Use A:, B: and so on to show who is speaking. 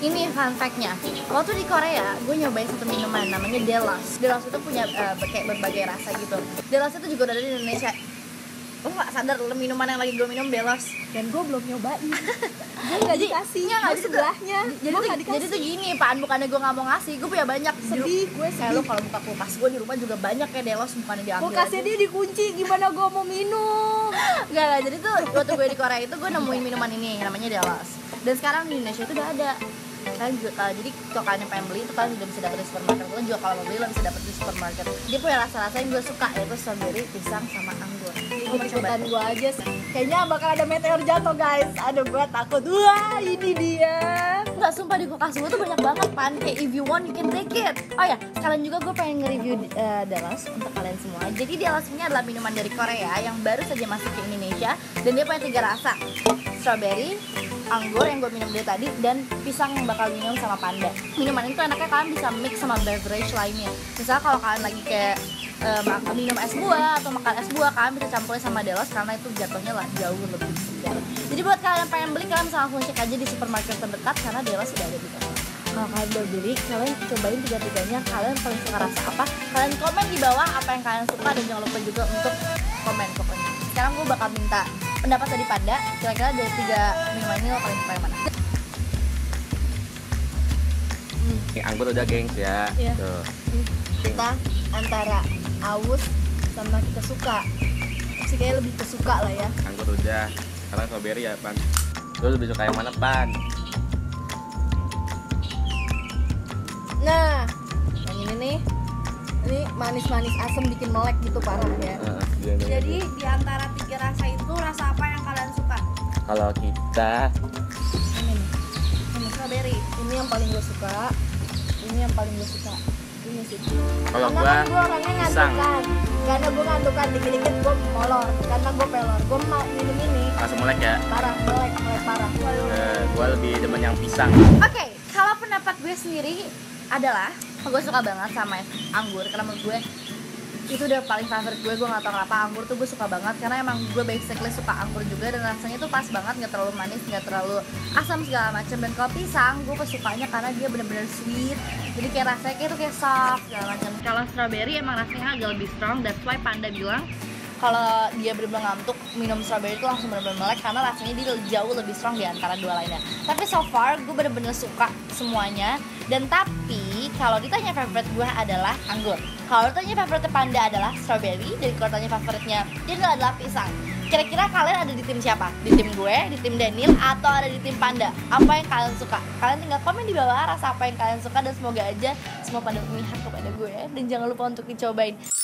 A: Ini fun fact-nya, waktu di Korea gue nyobain satu minuman namanya Delos. Delos itu punya kayak berbagai rasa gitu. Delos itu juga udah ada di Indonesia. Lo gak sadar lo minuman yang lagi gue minum Delos?
B: Dan gue belum nyobain. Gue gak dikasih, gue sebelahnya.
A: Jadi tuh gini, Pan, bukannya gue gak mau ngasih, gue punya banyak.
B: Sedih, gue sedih.
A: Lo kalau buka kulkas gue di rumah juga banyak ya Delos, bukannya diambil
B: kulkasnya
A: aja.
B: dia dikunci, gimana gue mau minum?
A: Enggak, jadi tuh waktu gue di Korea itu gue nemuin minuman ini namanya Delos. Dan sekarang di Indonesia itu udah ada. Kalian juga, jadi kalau kalian pengen beli itu kalian udah bisa dapet di supermarket. Kalian juga kalau mau beli lo bisa dapet di supermarket. Dia punya rasa-rasa yang gue suka, yaitu strawberry, pisang, sama anggur.
B: Ikutan gue aja sih. Kayaknya bakal ada meteor jatuh guys. Aduh gue takut. Wah ini dia.
A: Enggak, sumpah di kulkas gue tuh banyak banget, Pan. Kayak if you want you can take it. Oh ya, sekalian juga gue pengen nge-review Delos untuk kalian semua. Jadi Delos ini adalah minuman dari Korea yang baru saja masuk ke Indonesia. Dan dia punya 3 rasa, strawberry, anggur yang gue minum dari tadi, dan pisang yang bakal minum sama panda. Minuman itu enaknya kalian bisa mix sama beverage lainnya. Misalnya kalau kalian lagi kayak minum es buah atau makan es buah, kalian bisa campurin sama Delos karena itu jatuhnya lah jauh lebih segar. Jadi buat kalian yang pengen beli, kalian bisa langsung cek aja di supermarket terdekat karena Delos sudah ada di sana. Kalau kalian udah beli, kalian cobain 3-tiganya. Kalian paling suka rasa apa? Kalian komen di bawah apa yang kalian suka, dan jangan lupa juga untuk komen pokoknya. Sekarang gue bakal minta pendapat dari Panda. Kira-kira dari 3 minuman ini lo paling suka yang mana?
C: Anggur udah gengs ya.
A: Iya.
C: Tuh.
B: Kita antara aus sama kita suka. Pasti kayak lebih kesuka lah ya.
C: Anggur udah. Sekarang strawberry ya, Pan. Lo lebih suka yang mana, Pan?
B: Nah, yang ini nih. Ini manis-manis asam bikin melek gitu parah ya.
A: Jadi di antara 3 rasa itu, rasa apa yang kalian suka?
C: Kalau kita
B: Ini nih.
A: Ini strawberry.
B: Ini yang paling gue suka. Ini yang paling gue suka. Ini sih.
C: kalau
B: Karena
C: gua
B: kan gue orangnya
C: pisang.
B: ngantukan. Karena gue ngantukan dikit-dikit gue molor. Karena gue pelor. Gue minum ini
C: Langsung melek ya.
B: parah, melek parah.
C: Gua lebih demen yang pisang.
A: Oke, kalau pendapat gue sendiri adalah gue suka banget sama anggur karena menurut gue itu udah paling favorit gue. Gue gak tau kenapa anggur tuh gue suka banget karena emang gue basically suka anggur juga, dan rasanya tuh pas banget, gak terlalu manis, gak terlalu asam segala macam. Dan kalau pisang gue kesukanya karena dia bener-bener sweet, jadi kayak rasanya kayak tuh kayak soft segala macam. Kalau strawberry emang rasanya agak lebih strong, that's why Panda bilang kalau dia bener-bener ngantuk minum strawberry itu langsung bener-bener melek karena rasanya dia jauh lebih strong di antara 2 lainnya. Tapi so far gue bener-bener suka semuanya. Dan tapi kalau ditanya favorite gue adalah anggur. Kalau ditanya favoritnya Panda adalah strawberry. Dan kalau ditanya favoritnya dia adalah pisang. Kira-kira kalian ada di tim siapa? Di tim gue, di tim Daniel, atau ada di tim Panda? Apa yang kalian suka? Kalian tinggal komen di bawah rasa apa yang kalian suka, dan semoga aja semua pada memihak kepada gue. Dan jangan lupa untuk dicobain.